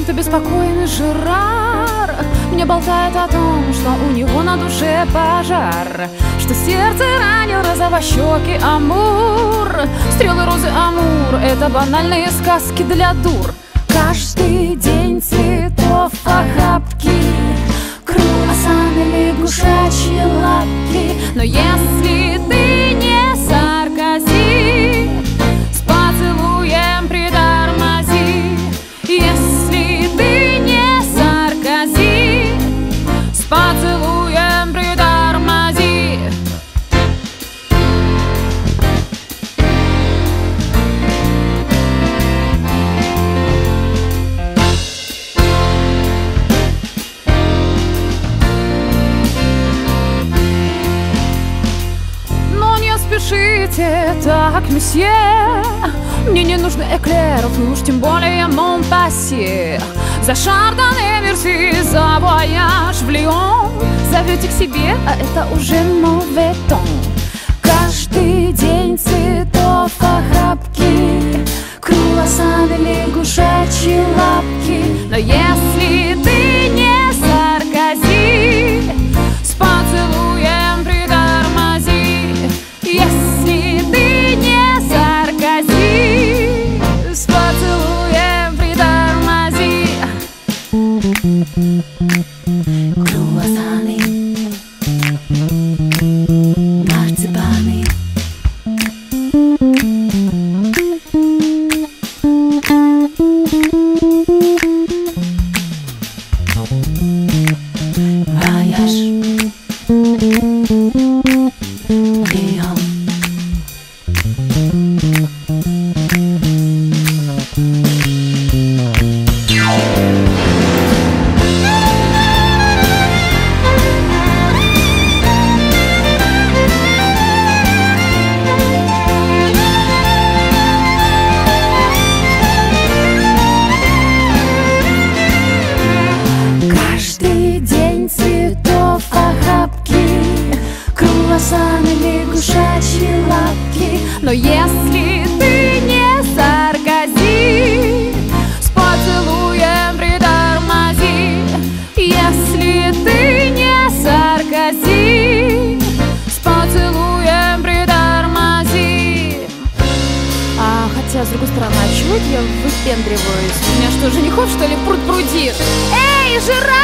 чем-то беспокойный Жерар мне болтает о том, что у него на душе пожар, что сердце ранил розовощекий Амур. Стрелы розы Амур — это банальные сказки для дур. Каждый день цветов охапки, круассаны, лягушачьи лапки. Но если ты не Саркози, с поцелуем притормози. Если ты не Саркози, с поцелуем притормози. Спешите так, месье, мне не нужны эклеров, и уж тем более Монпассье. За Шардоне, Мерси, за вояж в Лион зовете к себе, а это уже mauvais ton. Каждый день цветов охапки, круассаны, лягушачьи лапки. Но если ты не Саркози, с поцелуем притормози. Если ты не Саркози, с поцелуем притормози. Круассаны, марципаны. Вояж, Лион. Каждый день цветов охапки, круассаны, лягушачьи лапки. Но если ты не Саркози, с поцелуем притормози. Если ты не Саркози, с поцелуем притормози. Хотя, с другой стороны, а чего это я выпендриваюсь? У меня что, женихов, что ли, пруд-пруди? Эй, Жерар!